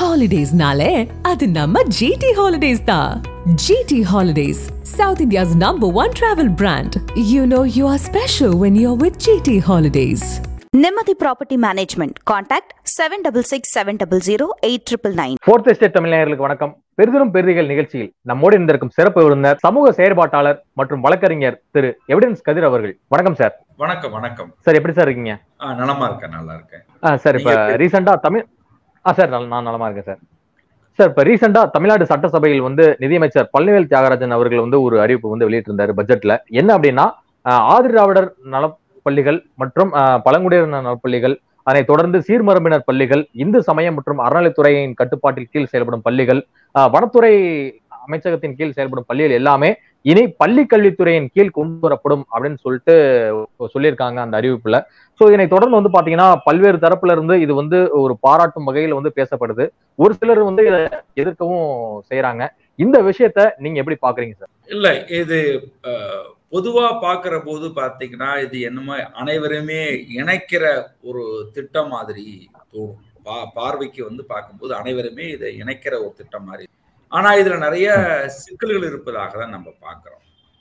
Holidays-nale, adu namma GT Holidays da. GT Holidays, South India's #1 travel brand. You know you are special when you're with GT Holidays. Nimati Property Management. Contact 7667008999. Fourth Estate தமிழ்நேயர்களுக்கு வணக்கம். பெரிதும் பெரிதிகள் நிகழ்ச்சியில் நம்மோடு இருந்திருக்கும் சிறப்பு விருந்தினர் சமூக செயற்பாட்டாளர் மற்றும் வழக்கறிஞர் திரு எவிடன்ஸ் கதிர் அவர்கள். வணக்கம் சார். வணக்கம் வணக்கம் சார். எப்படி சார் இருக்கீங்க? நலமா இருக்கேன், நல்லா இருக்கேன் சார். இப்ப ரீசெண்டா சார் நான் நலமா இருக்கேன் சார். சார், இப்ப ரீசெண்டா தமிழ்நாடு சட்டசபையில் நிதியமைச்சர் பழனிவேல் தியாகராஜன் அவர்கள் ஒரு அறிவிப்பு வெளியிட்டு இருந்தாரு பட்ஜெட்ல. என்ன அப்படின்னா, ஆதிதிராவிடர் நலப்பள்ளிகள் மற்றும் பழங்குடியினர் நலப்பள்ளிகள், அதனை தொடர்ந்து சீர்மரபினர் பள்ளிகள், இந்து சமயம் மற்றும் அறநிலைத்துறையின் கட்டுப்பாட்டில் கீழ் செயல்படும் பள்ளிகள், வனத்துறை அமைச்சகத்தின் கீழ் செயல்படும் பள்ளிகள் எல்லாமே இனி பள்ளி கல்வித்துறையின் கீழ் கொண்டு வரப்படும் அப்படின்னு சொல்லியிருக்காங்க அந்த அறிவிப்புல. சோ இதனை தொடர்ந்து பாத்தீங்கன்னா பல்வேறு தரப்புல இருந்து இது ஒரு பாராட்டும் வகையில பேசப்படுது. ஒரு சிலர் இதை எதிர்க்கவும் செய்யறாங்க. இந்த விஷயத்த நீங்க எப்படி பாக்குறீங்க சார்? இல்ல, இது பொதுவா பாக்குற போது பாத்தீங்கன்னா இது என்னமோ அனைவருமே இணைக்கிற ஒரு திட்டம் மாதிரி தோணும். பார்வைக்கு பார்க்கும்போது அனைவருமே இதை இணைக்கிற ஒரு திட்டம் மாதிரி. ஆனா இதுல நிறைய சிக்கல்கள் இருப்பதாக தான் நம்ம பாக்குறோம்.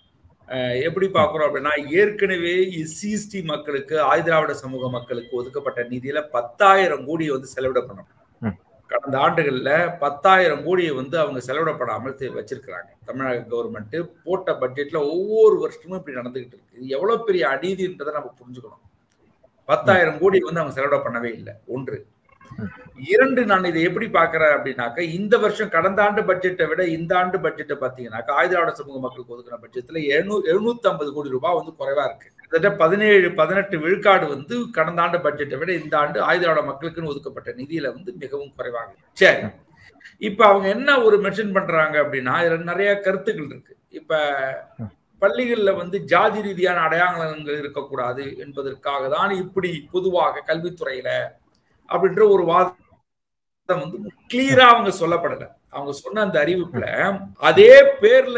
எப்படி பாக்குறோம் அப்படின்னா, ஏற்கனவே எஸ்சி மக்களுக்கு, ஆதிதிராவிட சமூக மக்களுக்கு ஒதுக்கப்பட்ட நிதியில 10,000 கோடியை செலவிட பண்ணணும். கடந்த ஆண்டுகள்ல 10,000 கோடியை அவங்க செலவிடப்படாமல் வச்சிருக்கிறாங்க. தமிழக கவர்மெண்ட் போட்ட பட்ஜெட்ல ஒவ்வொரு வருஷமும் இப்படி நடந்துகிட்டு இருக்கு. இது எவ்வளவு பெரிய அநீதின்றதை நம்ம புரிஞ்சுக்கணும். 10,000 கோடி அவங்க செலவிட பண்ணவே இல்லை. ஒன்று. இரண்டு, நான் இதை எப்படி பாக்குறேன் அப்படின்னாக்க, இந்த வருஷம் கடந்த ஆண்டு பட்ஜெட்டை விட இந்த ஆண்டு பட்ஜெட்டை பாத்தீங்கன்னாக்கா ஆதிதிராவிட சமூக மக்களுக்கு ஒதுக்கின பட்ஜெட்ல 750 கோடி ரூபாய் குறைவா இருக்கு. கிட்டத்தட்ட 17-18 விழுக்காடு கடந்த ஆண்டு பட்ஜெட்டை விட இந்த ஆண்டு ஆதிதிராவிட மக்களுக்குன்னு ஒதுக்கப்பட்ட நிதியில மிகவும் குறைவாக. சரி, இப்ப அவங்க என்ன ஒரு மென்ஷன் பண்றாங்க அப்படின்னா, இதுல நிறைய கருத்துக்கள் இருக்கு. இப்ப பள்ளிகள்ல ஜாதி ரீதியான அடையாளங்கள் இருக்கக்கூடாது என்பதற்காக தான் இப்படி பொதுவாக கல்வித்துறையில அப்படின்ற ஒரு வாதம் கிளியரா அவங்க சொல்லப்படல. அவங்க சொன்ன அந்த அறிவிப்புல அதே பேர்ல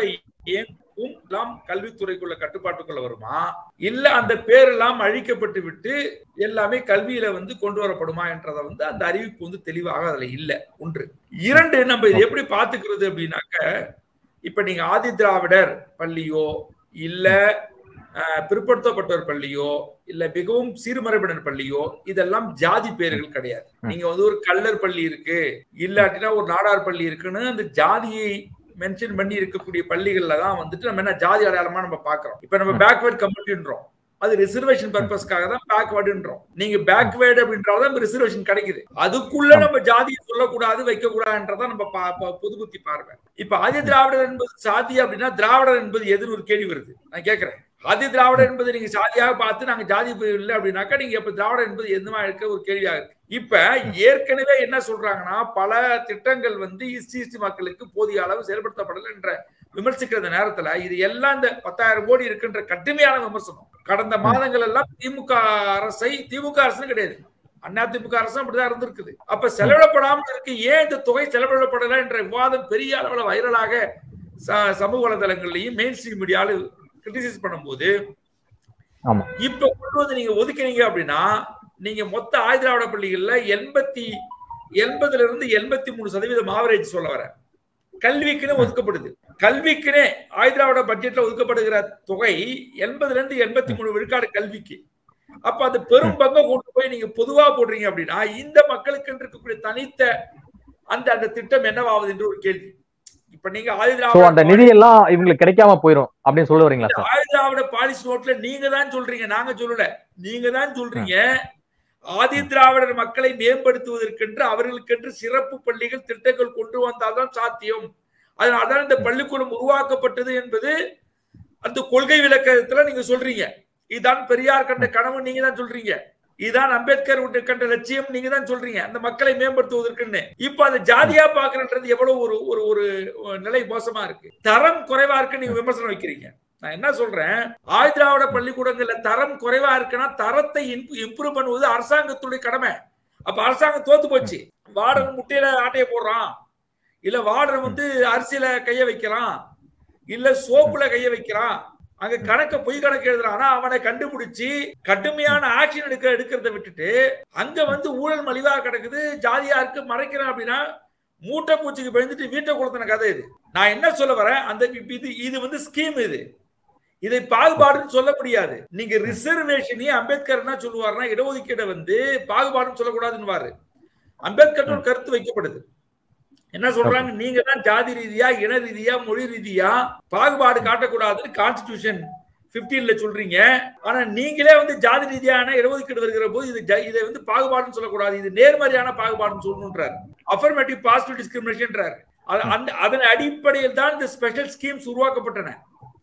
எல்லாம் கல்வித்துறைக்குள்ள கட்டுப்பாட்டுக்குள்ள வருமா, இல்ல அந்த பேரெல்லாம் அழிக்கப்பட்டு விட்டு எல்லாமே கல்வியில கொண்டு வரப்படுமா என்றத அந்த அறிவிப்பு தெளிவாக அதுல இல்ல. ஒன்று. இரண்டு, நம்ம இதை எப்படி பாத்துக்கிறது அப்படின்னாக்க, இப்ப நீங்க ஆதிதிராவிடர் பள்ளியோ இல்ல பிற்படுத்தப்பட்டோர் பள்ளியோ இல்ல மிகவும் சீர்மரபினர் பள்ளியோ இதெல்லாம் ஜாதி பேர்கள் கிடையாது. நீங்க ஒரு கல்லர் பள்ளி இருக்கு, இல்லாட்டினா ஒரு நாடார் பள்ளி இருக்குன்னு அந்த ஜாதியை மென்ஷன் பண்ணி இருக்கக்கூடிய பள்ளிகள்ல தான் நம்ம என்ன ஜாதி அடையாளமா நம்ம பாக்குறோம். இப்ப நம்ம பேக்வேர்ட் கம்யூனிட்டின்றோம், அது ரிசர்வேஷன் பர்பஸ்க்காக தான் பேக்வேர்டுன்றோம். நீங்க பேக்வேர்டு அப்படின்றதான் ரிசர்வேஷன் கிடைக்குது. அதுக்குள்ள நம்ம ஜாதியை சொல்லக்கூடாது, வைக்க கூடாதுன்றதான் நம்ம பொது புத்தி பார்வை. இப்ப ஆதி திராவிடர் என்பது சாதி அப்படின்னா திராவிடர் என்பது எதுன்னு ஒரு கேள்வி வருது. நான் கேட்கிறேன், ஆதி திராவிடர் என்பது நீங்க சாதியாக பார்த்து நாங்க ஜாதி இல்லை அப்படின்னாக்கா நீங்க இப்ப திராவிடர் என்பது எதுமா இருக்க ஒரு கேள்வியாக இருக்கு. இப்ப ஏற்கனவே என்ன சொல்றாங்கன்னா, பல திட்டங்கள் எஸ்சி மக்களுக்கு போதிய அளவு செயல்படுத்தப்படல என்ற விமர்சிக்கிற நேரத்துல இது எல்லாம் இந்த 10,000 கோடி இருக்குன்ற கடுமையான விமர்சனம். கடந்த மாதங்கள் எல்லாம் திமுக அரசு கிடையாது, அதிமுக அரசு அப்படிதான் இருந்திருக்குது. அப்ப செலவிடப்படாமல் இருக்கு, ஏன் இந்த தொகை செலவிடப்படல என்ற விவாதம் பெரிய அளவுல வைரலாக சமூக வலைதளங்கள்லயும் மெயின் ஸ்ட்ரீம் மீடியால கிரிட்டிசைஸ் பண்ணும்போது, இப்ப கொண்டு நீங்க ஒதுக்கினீங்க அப்படின்னா நீங்க மொத்த ஆதிதிராவிட பள்ளிகள்ல 80% 83% ஆவரேஜ் சொல்ல வர கல்விக்குன்னு ஒதுக்கப்படுது. கல்விக்குனே ஆதிதிராவிட பட்ஜெட்ல ஒதுக்கப்படுகிற தொகை 80-83 விழுக்காடு கல்விக்கு. அப்ப அந்த பெரும் பங்கை கொண்டு போய் நீங்க பொதுவா போடுறீங்க அப்படின்னா இந்த மக்களுக்கு இருக்கக்கூடிய தனித்த அந்த திட்டம் என்னவாகுது என்று ஒரு கேள்வி. இப்ப நீங்க அந்த நிதி எல்லாம் இவங்களுக்கு கிடைக்காம போயிடும் அப்படின்னு சொல்ல வரீங்களா? ஆதிதிராவிட பாலிசி நோட்ல நீங்க தான் சொல்றீங்க, நாங்க சொல்லல. நீங்க தான் சொல்றீங்க ஆதிதிராவிடர் மக்களை மேம்படுத்துவதற்கென்று அவர்களுக்கென்று சிறப்பு பள்ளிகள் திட்டங்கள் கொண்டு வந்தால்தான் சாத்தியம், அதனால்தான் இந்த பள்ளிக்கூடம் உருவாக்கப்பட்டது என்பது அந்த கொள்கை விளக்கத்துல நீங்க சொல்றீங்க. இதுதான் பெரியார் கண்ட கனவு நீங்க தான் சொல்றீங்க, இதுதான் அம்பேத்கர் கண்ட லட்சியம் நீங்க தான் சொல்றீங்க, அந்த மக்களை மேம்படுத்துவதற்குன்னு. இப்ப அந்த ஜாதியா பாக்குறன்றது எவ்வளவு ஒரு ஒரு நிலை மோசமா இருக்கு, தரம் குறைவா இருக்கு நீங்க விமர்சனம் வைக்கிறீங்க. நான் என்ன சொல்றேன், ஆதிதிராவிட பள்ளிக்கூடங்கள்ல தரம் குறைவா இருக்குன்னா தரத்தை இம்ப்ரூவ் பண்ணுவது அரசாங்கத்துடைய கடமை. அப்ப அரசாங்கம் தோத்து போச்சு. வார்டன் முட்டையில ஆட்டைய போடுறான், இல்ல வார்டன் அரிசியில கைய வைக்கிறான், இல்ல சோப்புல கைய வைக்கிறான், அங்க கணக்க பொய் கணக்கு எழுதுறானா அவனை கண்டுபிடிச்சு கடுமையான ஆக்ஷன் எடுக்கிறத விட்டுட்டு அங்க ஊழல் மலிவா கிடக்குது, ஜாதியா இருக்கு மறைக்கிறான் அப்படின்னா மூட்டை பூச்சிக்கு பயந்துட்டு வீட்டை கொளுத்தின கதை இது. நான் என்ன சொல்ல வரேன், அந்த இது வந்து ஸ்கீம், இதை பாகுபாடுன்னு சொல்ல முடியாது. நீங்க ரிசர்வேஷனே அம்பேத்கர் என்ன சொல்லுவாருன்னா, இடஒதுக்கீடை வந்து பாகுபாடுன்னு சொல்லக்கூடாதுன்னு. அம்பேத்கர் ஒரு கருத்து வைக்கப்படுது. என்ன சொல்றாங்க, நீங்க தான் ஜாதி ரீதியா, இன ரீதியா, மொழி ரீதியா பாகுபாடு காட்டக்கூடாதுன்னு கான்ஸ்டிடியூஷன் 15ல சொல்றீங்க. ஆனா நீங்களே வந்து ஜாதி ரீதியான இடஒதுக்கீடு வருகிற போது இதை வந்து பாகுபாடுன்னு சொல்லக்கூடாது, இது நேர்மறையான பாகுபாடுன்னு சொல்லணும்ன்றாரு. Affirmative positive டிஸ்கிரிமினேஷன்ன்றாரு. அதன் அடிப்படையில் தான் இந்த ஸ்பெஷல் ஸ்கீம்ஸ் உருவாக்கப்பட்டன.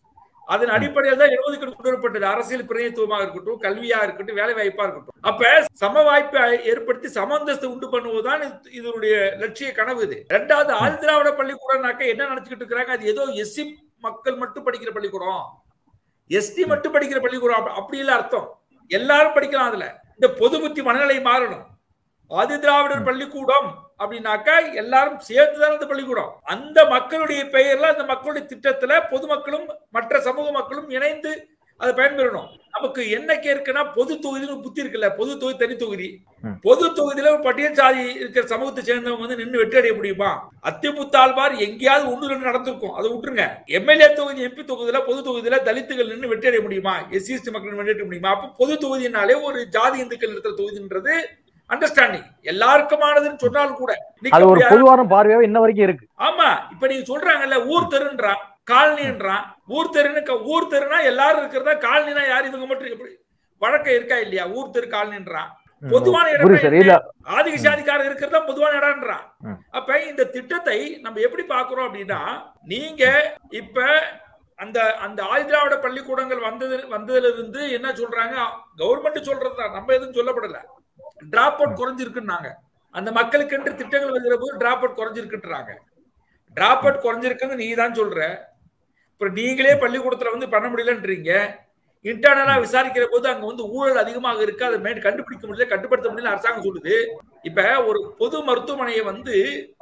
அதன் அடிப்படையில் தான் இடஒதுக்கீடு கொண்டு வரப்பட்டது. அரசியல் பிரதிநிதித்துவமாக இருக்கட்டும், கல்வியா இருக்கட்டும், வேலை வாய்ப்பா இருக்கட்டும். அப்ப சம வாய்ப்பை ஏற்படுத்தி சம அந்தஸ்து உண்டு பண்ணுவதுதான் இதனுடைய லட்சிய கனவு. இது இரண்டாவது, ஆதி திராவிட பள்ளிக்கூடம்னாக்க என்ன நினைச்சுக்கிட்டு இருக்கிறாங்க, அது ஏதோ எஸ்சி மக்கள் மட்டும் படிக்கிற பள்ளிக்கூடம், எஸ்டி மட்டும் படிக்கிற பள்ளிக்கூடம். அப்படி இல்ல அர்த்தம், எல்லாரும் படிக்கலாம். அதுல இந்த பொது புத்தி மனநிலை மாறணும். ஆதி திராவிடர் பள்ளிக்கூடம் அப்படின்னாக்கா எல்லாரும் சேர்ந்துதான் அந்த பள்ளிக்கூடம். அந்த மக்களுடைய பெயர்ல, அந்த மக்களுடைய திட்டத்துல பொதுமக்களும் மற்ற சமூக மக்களும் இணைந்து அதை பயன்பெறணும். நமக்கு என்ன கேட்குன்னா, பொது தொகுதின்னு புத்தி இருக்குல்ல, பொது தொகுதி தனி தொகுதி. பொது தொகுதியில பட்டியல் சாதி இருக்கிற சமூகத்தை சேர்ந்தவங்க வந்து நின்று வெற்றி அடைய முடியுமா? அத்திமுத்தால்பார் எங்கேயாவது 1-2 நடந்திருக்கும், அதை விட்டுருங்க. எம்எல்ஏ தொகுதி, எம்பி தொகுதியில, பொது தொகுதியில தலித்துகள் நின்று வெற்றி அடைய முடியுமா? எஸ்சி எஸ்டி மக்கள் வெற்றி அடைய முடியுமா? அப்ப பொது தொகுதினாலே ஒரு ஜாதி இந்துக்கள் இருக்கிற தொகுதின்றது அண்டர்ஸ்டாண்டிங் எல்லாருக்குமானதுன்னு சொன்னாலும் கூட அது ஒரு பொதுவான பார்வையாவே இன்ன வரைக்கும் இருக்கு. ஆமா, இப்ப நீங்க சொல்றாங்கல்ல, ஊர் தெருன்றான், காலனின்றான். ஊர் தெருனா எல்லாரும் இருக்கிறதா, காலனினா யார், இவங்க மட்டும் எப்படி வழக்கம் இருக்கா இல்லையா? ஊர் தெரு காலனின்றான். பொதுவான இடம் ஆதிக்க சாதிக்காரர் இருக்கிறதா பொதுவான இடம்ன்றான். அப்ப இந்த திட்டத்தை நம்ம எப்படி பாக்குறோம் அப்படின்னா, நீங்க இப்ப அந்த அந்த ஆதி திராவிட பள்ளிக்கூடங்கள் வந்ததுல இருந்து என்ன சொல்றாங்க, கவர்மெண்ட் சொல்றதுதான், நம்ம எதுவும் சொல்லப்படல. Drop out குறைஞ்சிருக்குன்னாங்க. அந்த மக்களுக்கு என்று திட்டங்கள் வருகிற போது டிராப் அவுட் குறைஞ்சிருக்குன்றாங்க. டிராப் அவுட் குறைஞ்சிருக்குன்னு நீ தான் சொல்ற. இப்ப நீங்களே பள்ளிக்கூடத்துல வந்து பண்ண முடியலன்றீங்க. இன்டர்னலா விசாரிக்கிற போது அங்க வந்து ஊழல் அதிகமாக இருக்கு, அதை கண்டுபிடிக்க முடியல, கட்டுப்படுத்த முடியல அரசாங்கம் சொல்லுது. இப்ப ஒரு பொது மருத்துவமனையை வந்து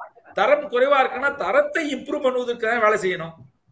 தரம் குறைவா இருக்குன்னா தரத்தை இம்ப்ரூவ் பண்ணுவதற்கு வேலை செய்யணும்.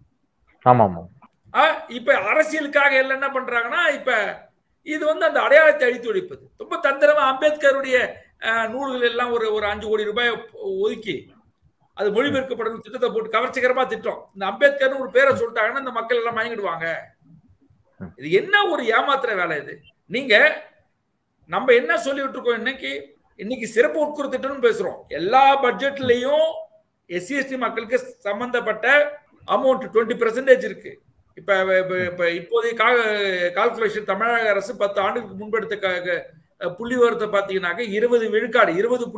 இப்ப அரசியலுக்காக எல்லாம் என்ன பண்றாங்கன்னா, இப்ப இது வந்து அந்த அடையாளத்தை அழித்து ஒழிப்பது. ரொம்ப தந்திரமா அம்பேத்கருடைய நூல்கள் எல்லாம் ஒரு 5 கோடி ரூபாய் ஒதுக்கி அது மொழிபெயர்க்கப்படும் திட்டத்தை போட்டு கவர்ச்சிகரமா திட்டம். இந்த அம்பேத்கர் ஒரு பேரை சொல்லிட்டாங்கன்னா இந்த மக்கள் எல்லாம் மயங்கிடுவாங்க. இது என்ன ஒரு ஏமாத்துற வேலை இது? நீங்க நம்ம என்ன சொல்லிட்டு இருக்கோம், இன்னைக்கு சிறப்பு உட்குறு திட்டம்னு பேசுறோம். எல்லா பட்ஜெட்லயும் எஸ்சி எஸ்டி மக்களுக்கு சம்பந்தப்பட்ட அமௌண்ட் 20% இருக்கு. இப்போதைய கால்குலேஷன் தமிழக அரசு 10 ஆண்டுகளுக்கு முன்பெடுத்த புள்ளி விவரத்தை பாத்தீங்கன்னாக்க 20 விழுக்காடு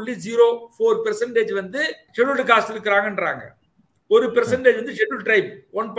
20.04% வந்து ஷெட்யூல்டு காஸ்ட் இருக்கிறாங்கன்றாங்க. 1% வந்து ஷெட்யூல் ட்ரைப்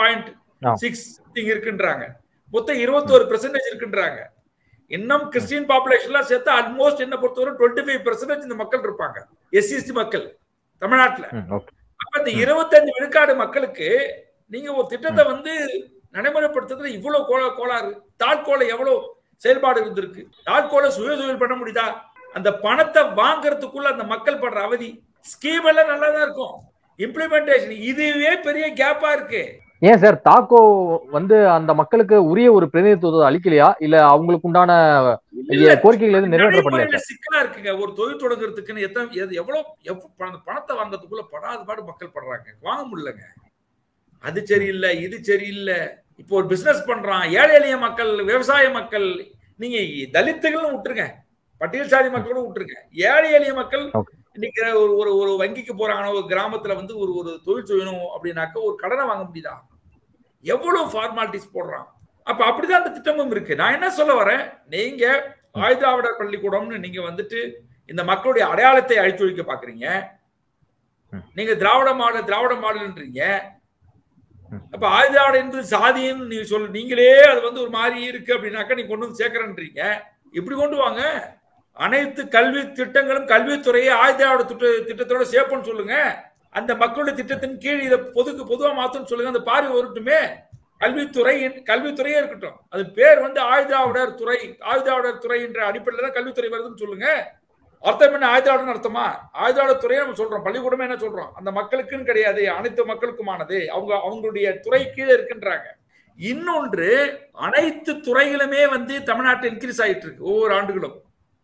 1.6 இருக்குன்றாங்க. மொத்தம் 21% இருக்குன்றாங்க. இன்னும் கிறிஸ்டியன் பாப்புலேஷன்லாம் சேர்த்து ஆல்மோஸ்ட் என்ன பொறுத்தவரை 25% இந்த மக்கள் இருப்பாங்க, எஸ்சி மக்கள் தமிழ்நாட்டுல. அப்ப இந்த 25 விழுக்காடு மக்களுக்கு நீங்க ஒரு திட்டத்தை வந்து நடைமுறைப்படுத்துறதுல இவ்வளவு கோளாறு, தாட்கோளை எவ்வளவு செயல்பாடு இருந்திருக்கு. தாட்கோளை சுய தொழில் பண்ண முடியுதா? அந்த பணத்தை வாங்கறதுக்குள்ள அந்த மக்கள் படுற அவதி. ஸ்கீம் எல்லாம் நல்லா தான் இருக்கும், இம்ப்ளிமெண்டேஷன் இதுவே பெரிய கேப்பா இருக்கு. ஏன் சார் தாக்கோ வந்து அந்த மக்களுக்கு உரிய ஒரு பிரதிநிதித்துவத்தை அளிக்கலையா, இல்ல அவங்களுக்கு உண்டான கோரிக்கைகள் எதுவும் நிறைவேற்றப்படலையா? சிக்கலா இருக்குங்க. ஒரு தொழில் தொடங்குறதுக்குன்னு எவ்வளவு பணத்தை வாங்கறதுக்குள்ள படாத பாடு மக்கள் படுறாங்க, வாங்க முடியலங்க. அது சரியில்லை, இது சரியில்லை. இப்போ ஒரு பிசினஸ் பண்றான், ஏழை எளிய மக்கள், விவசாய மக்கள், நீங்க தலித்துகளும் விட்டுருங்க, பட்டியல் சாதி மக்களும் விட்டுருங்க, ஏழை எளிய மக்கள் இன்னைக்கு ஒரு வங்கிக்கு போறாங்கன்னா, ஒரு கிராமத்துல வந்து ஒரு தொழில் செய்யணும் அப்படின்னாக்க ஒரு கடனை வாங்க முடியுதா? எவ்வளவு ஃபார்மாலிட்டிஸ் போடுறான். அப்ப அப்படிதான் அந்த திட்டமும் இருக்கு. நான் என்ன சொல்ல வரேன், நீங்க ஆதி திராவிடர் பள்ளிக்கூடம்னு நீங்க வந்துட்டு இந்த மக்களுடைய அடையாளத்தை அழித்து ஒழிக்க பாக்குறீங்க. நீங்க திராவிட மாடல்ன்றீங்க. அப்ப ஆதி திராவிட என்பது சாதின்னு நீங்க நீங்களே அது வந்து ஒரு மாதிரி இருக்கு அப்படின்னாக்கா நீங்க கொண்டு வந்து சேர்க்கிறன்றீங்க. எப்படி கொண்டு வாங்க? அனைத்து கல்வி திட்டங்களும் கல்வித்துறையை ஆதி திராவிட திட்டத்தோட சேர்ப்புன்னு சொல்லுங்க. அந்த மக்களுடைய திட்டத்தின் கீழ் இதை பொதுவா மாத்தணும்னு சொல்லுங்க. அந்த பார்வை வரட்டுமே. கல்வித்துறையே இருக்கட்டும், அது பேர் வந்து ஆதி திராவிடர் துறை என்ற அடிப்படையில் தான் கல்வித்துறை வருதுன்னு சொல்லுங்க. அர்த்தம் என்ன? ஆதி திராவிடர்னு அர்த்தமா? ஆதி திராவிடர் துறையை நம்ம சொல்றோம், பள்ளிக்கூடமே என்ன சொல்றோம், அந்த மக்களுக்குன்னு கிடையாது, அனைத்து மக்களுக்குமானது, அவங்களுடைய துறை கீழே இருக்குன்றாங்க. இன்னொன்று, அனைத்து துறைகளுமே வந்து தமிழ்நாட்டில் இன்க்ரீஸ் ஆயிட்டு இருக்கு ஒவ்வொரு ஆண்டுகளும்.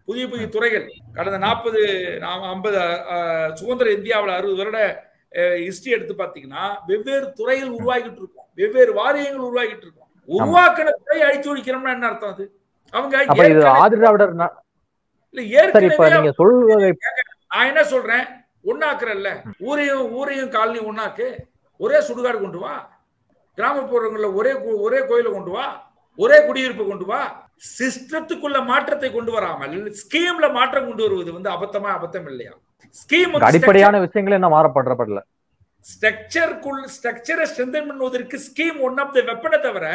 புதிய புதிய துறைகள். கடந்த 40 50 சுதந்திர இந்தியாவில் 60 வருட ஹிஸ்டரி எடுத்து பாத்தீங்கன்னா வெவ்வேறு துறைகள் உருவாகிட்டு இருக்கும், வெவ்வேறு வாரியங்கள் உருவாகிட்டு இருக்கும். உருவாக்கின துறை அழிச்சு ஒழிக்கிறோம்னா என்ன அர்த்தம்? அது அவங்க நான் என்ன சொல்றேன், ஒன்னாக்குறல்ல, ஊரையும் காலனி ஒன்னாக்கு, ஒரே சுடுகாடு கொண்டு வா, கிராமப்புறங்கள்ல ஒரே கோயில கொண்டு வா, ஒரே குடியிருப்பு கொண்டு வா. சிஸ்டத்துக்குள்ள மாற்றத்தை கொண்டு வராமல் ஸ்கீம்ல மாற்றம் கொண்டு வருவது வந்து அபத்தம் இல்லையா? ஸ்கீம் அடிப்படையான விஷயங்கள் என்ன மாறப்படல. ஸ்ட்ரக்சரை ஸ்ட்ரெங்தன் பண்ணுவதற்கு ஸ்கீம் ஒன் ஆஃப் தி வெப்பனை தவிர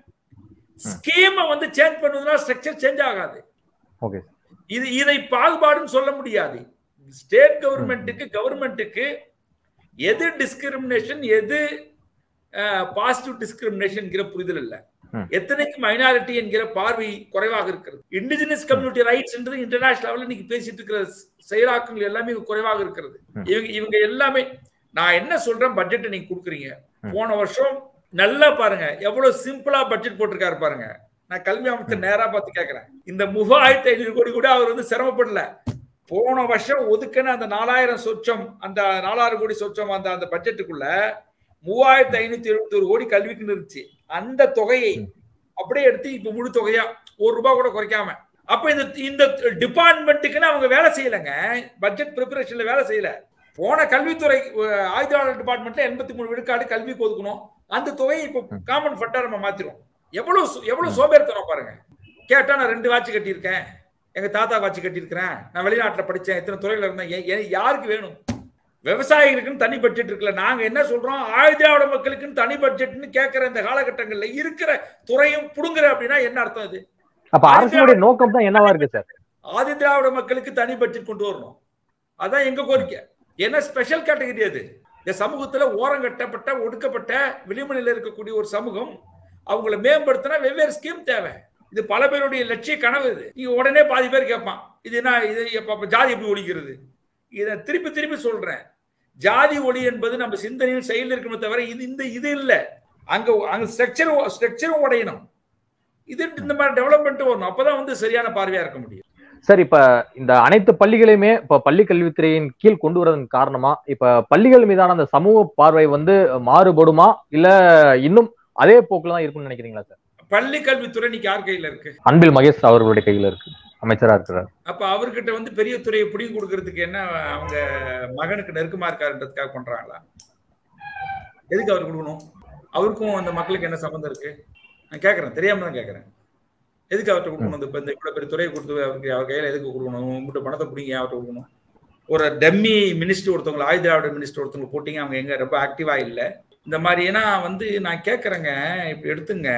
ஸ்கீமை வந்து சேஞ்ச் பண்ணுவதனால ஸ்ட்ரக்சர் சேஞ்ச் ஆகாது. ஓகே, இதை பாகுபாடுன்னு சொல்ல முடியாது. ஸ்டேட் கவர்மெண்ட்டுக்கு எது டிஸ்கிரிமினேஷன், எது பாசிட்டிவ் டிஸ்கிரிமினேஷன் என்கிற புரிதல் இல்ல. எத்தனைக்கு மைனாரிட்டி என்கிற பார்வை குறைவாக இருக்கிறது. இண்டிஜினஸ் கம்யூனிட்டி ரைட்ஸ் என்றது இன்டர்நேஷனல் லெவலில் இன்னைக்கு பேசிட்டு இருக்கிற செயலாக்கங்கள் எல்லாமே குறைவாக இருக்கிறது. இவங்க எல்லாமே, நான் என்ன சொல்றேன், பட்ஜெட் நீங்க கொடுக்குறீங்க. போன வருஷம் நல்லா பாருங்க எவ்வளவு சிம்பிளா பட்ஜெட் போட்டிருக்காரு பாருங்க. நான் கல்வி அமைச்சர் நேரா பார்த்து கேட்கிறேன், இந்த 3500 கோடி கூட அவர் வந்து சிரமப்படல. போன வருஷம் ஒதுக்கின அந்த 4000 சொச்சம், அந்த 4000 கோடி சொச்சம் அந்த பட்ஜெட்டுக்குள்ள 3571 கோடி கல்விக்கு இருந்துச்சு. அந்த தொகையை அப்படியே எடுத்து இப்ப முழு தொகையா ₹1 கூட குறைக்காம, அப்ப இந்த டிபார்ட்மெண்ட்டுக்குன்னு அவங்க வேலை செய்யலங்க, பட்ஜெட் ப்ரிப்பரேஷன்ல வேலை செய்யல. போன கல்வித்துறை ஆயுதவாளர் டிபார்ட்மெண்ட்ல 83 விழுக்காடு கல்விக்கு ஒதுக்கணும். அந்த தொகையை இப்போ காமன் ஃபண்டா நம்ம மாத்திரும். எவ்வளவு சோம்பேறித்தனம் பாருங்க. கேட்டா நான் 2 வாட்ச் கட்டியிருக்கேன், எங்க தாத்தா வாட்ச் கட்டியிருக்கிறேன், நான் வெளிநாட்டுல படிச்சேன், இத்தனை துறையில இருந்தேன், யாருக்கு வேணும்? விவசாயிகளுக்குன்னு தனி பட்ஜெட் இருக்குல்ல. நாங்க என்ன சொல்றோம், ஆயுதிராவிட மக்களுக்குன்னு தனி பட்ஜெட்னு கேட்கிற இந்த காலகட்டங்கள்ல இருக்கிற துறையும் புடுங்குற அப்படின்னா என்ன அர்த்தம்? இது அப்ப அரசுடைய நோக்கம் தான் என்னவா இருக்கு சார்? ஆதிதிராவிட மக்களுக்கு தனி பட்ஜெட் கொண்டு வரணும், அதான் எங்க கோரிக்கை. என்ன ஸ்பெஷல் கேட்டகரி அது? இந்த சமூகத்துல ஓரங்கட்டப்பட்ட, ஒடுக்கப்பட்ட, விளிம்புநிலையில் இருக்கக்கூடிய ஒரு சமூகம், அவங்களை மேம்படுத்தினா வெவ்வேறு ஸ்கீம் தேவை. இது பல பேருடைய லட்சிய கனவு. இது நீங்க உடனே பாதி பேர் கேட்பான், இது என்ன, இது ஜாதி எப்படி ஒழிக்கிறது? இதை திருப்பி சொல்றேன், ஜாதி ஒளி என்பது நம்ம சிந்தனையில் செயல் இருக்கணும் தவிர இது இல்ல. அங்க ஸ்ட்ரக்சரும் உடையணும். இது இந்த மாதிரி டெவலப்மெண்ட் வரணும், அப்பதான் வந்து சரியான பார்வையா இருக்க முடியும். சார், இப்ப இந்த அனைத்து பள்ளிகளையுமே இப்ப பள்ளி கல்வித்துறையின் கீழ் கொண்டு வரதன் காரணமா இப்ப பள்ளிகள் மீதான அந்த சமூக பார்வை வந்து மாறுபடுமா, இல்ல இன்னும் அதே போக்குல தான் இருக்கும்னு நினைக்கிறீங்களா சார்? பள்ளி கல்வித்துறை இன்னைக்கு யார் கையில இருக்கு? அன்பில் மகேஷ் அவர்களுடைய கையில இருக்கு, அமைச்சரா இருக்கிறார். அப்ப அவர்கிட்ட வந்து பெரிய துறையை பிடிங்கி கொடுக்கறதுக்கு என்ன, அவங்க மகனுக்கு நெருக்கமா இருக்காருன்றதுக்காக பண்றாங்களா? எதுக்கு அவர் கொடுக்கணும்? அவருக்கும் அந்த மக்களுக்கு என்ன சம்பந்தம் இருக்கு? நான் கேட்கறேன், தெரியாம தான் கேட்கறேன். எதுக்கு அவர்கிட்ட கொடுக்கணும்? இப்ப இவ்வளவு பெரிய துறையை கொடுத்து அவருக்கு அவர் கையில எதுக்கு கொடுக்கணும்? உங்கள்கிட்ட பணத்தை பிடிங்க அவர்கிட்ட கொடுக்கணும். ஒரு டம்மி மினிஸ்டர் ஒருத்தவங்க, ஆயுதிராவிட மினிஸ்டர் ஒருத்தவங்க போட்டீங்க, அவங்க எங்க ரொம்ப ஆக்டிவா இல்லை. இந்த மாதிரி ஏன்னா வந்து நான் கேட்கறேங்க, இப்ப எடுத்துங்க,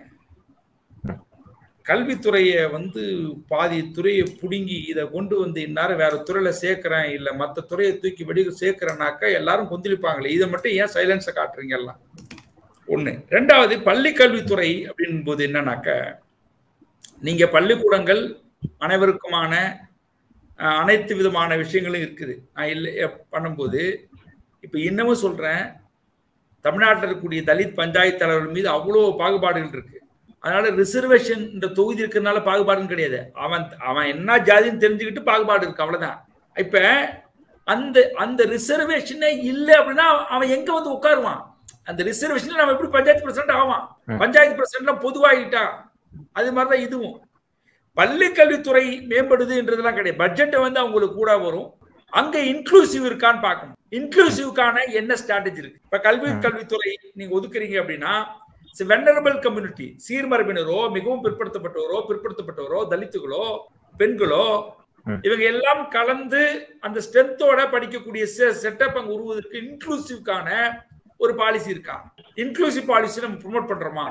கல்வித்துறையை வந்து பாதி துறையை புடுங்கி இதை கொண்டு வந்து இந்நேரம் வேற துறையில சேர்க்கிறேன், இல்ல மற்ற துறையை தூக்கி வெடிக்க சேர்க்கிறேன்னாக்கா எல்லாரும் கொந்தளிப்பாங்களே. இதை மட்டும் ஏன் சைலன்ஸை காட்டுறீங்க எல்லாம்? ஒண்ணு. ரெண்டாவது, பள்ளி கல்வித்துறை அப்படின் போது என்னன்னாக்க, நீங்க பள்ளிக்கூடங்கள் அனைவருக்குமான அனைத்து விதமான விஷயங்களும் இருக்குது. நான் இல்லை பண்ணும்போது இப்ப இன்னமும் சொல்றேன், தமிழ்நாட்டில் இருக்கக்கூடிய தலித் பஞ்சாயத்து தலைவர்கள் மீது அவ்வளோ பாகுபாடுகள் இருக்கு. அதனால ரிசர்வேஷன் இந்த தொகுதி இருக்கிறதுனால பாகுபாடுன்னு கிடையாது, அவன் என்ன ஜாதின்னு தெரிஞ்சுக்கிட்டு பாகுபாடு இருக்கு, அவ்வளவுதான். இப்ப அந்த ரிசர்வேஷனே இல்லை அப்படின்னா அவன் எங்க வந்து உட்காருவான்? அந்த ரிசர்வேஷன்ல நம்ம எப்படி பஞ்சாயத்து பிரசிடண்ட் ஆவான்? பஞ்சாயத்து பிரசிடண்ட் பொதுவாகிட்டா அது மாதிரிதான் இதுவும். பள்ளி கல்வித்துறை மேம்படுது என்றதெல்லாம் கிடையாது. பட்ஜெட்டை வந்து அவங்களுக்கு கூட வரும், அங்க இன்க்ளூசிவ் இருக்கான்னு பார்க்கணும். இன்க்ளூசிவ்கான என்ன ஸ்ட்ராட்டஜி இருக்கு? இப்ப கல்வித்துறை நீங்க ஒதுக்குறீங்க அப்படின்னா வெல்னரபிள் கம்யூனிட்டி, சீர்மரபினரோ, மிகவும் பிற்படுத்தப்பட்டவரோ, தலித்துகளோ, பெண்களோ, இவங்க எல்லாம் கலந்து அந்த ஸ்ட்ரென்த்தோட படிக்கக்கூடிய செட்டப் அங்க உருவதற்கு இன்க்ளூசிவ்கான ஒரு பாலிசி இருக்கா? இன்க்ளூசிவ் பாலிசி நம்ம ப்ரொமோட் பண்றோமா?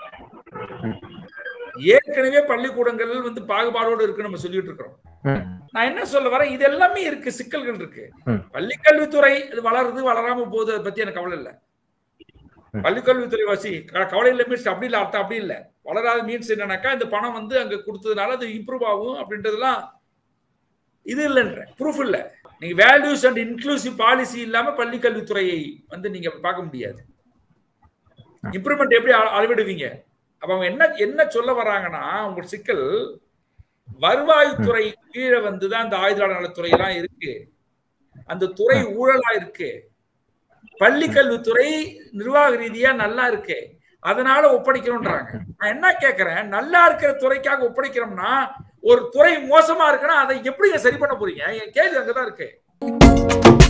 ஏற்கனவே பள்ளிக்கூடங்கள் வந்து பாகுபாடோடு இருக்கு நம்ம சொல்லிட்டு இருக்கிறோம். நான் என்ன சொல்ல வரேன், இது எல்லாமே இருக்கு, சிக்கல்கள் இருக்கு. பள்ளி கல்வித்துறை வளருது வளராம போகுது, அதை பத்தி எனக்கு கவலை இல்லை. பள்ளிக்கல்வித்துறை வாசி கவலை இல்லை மீன்ஸ் அப்படி இல்லை, அர்த்தம் அப்படி இல்லை. வளராத மீன்ஸ் என்னன்னாக்கா, இந்த பணம் வந்து அங்க கொடுத்ததுனால அது இம்ப்ரூவ் ஆகும் அப்படின்றதுலாம் இது இல்லைன்ற ப்ரூஃப் இல்லை. நீங்க வேல்யூஸ் அண்ட் இன்க்ளூசிவ் பாலிசி இல்லாம பள்ளி கல்வித்துறையை வந்து நீங்க பார்க்க முடியாது. இம்ப்ரூவ்மெண்ட் எப்படி அளவிடுவீங்க? அப்ப அவங்க என்ன சொல்ல வராங்கன்னா, உங்க சிக்கல், வருவாய்த்துறை கீழே வந்துதான் அந்த ஆயுத நலத்துறை எல்லாம் இருக்கு. அந்த துறை ஊழலா இருக்கு. பள்ளி கல்வித்துறை நிர்வாக ரீதியா நல்லா இருக்கு, அதனால ஒப்படைக்கிறோம்ன்றாங்க. நான் என்ன கேட்கிறேன், நல்லா இருக்கிற துறைக்காக ஒப்படைக்கிறோம்னா ஒரு துறை மோசமா இருக்குன்னா அதை எப்படி சரி பண்ண போறீங்க? என் கேள்வி அங்கதான் இருக்கு.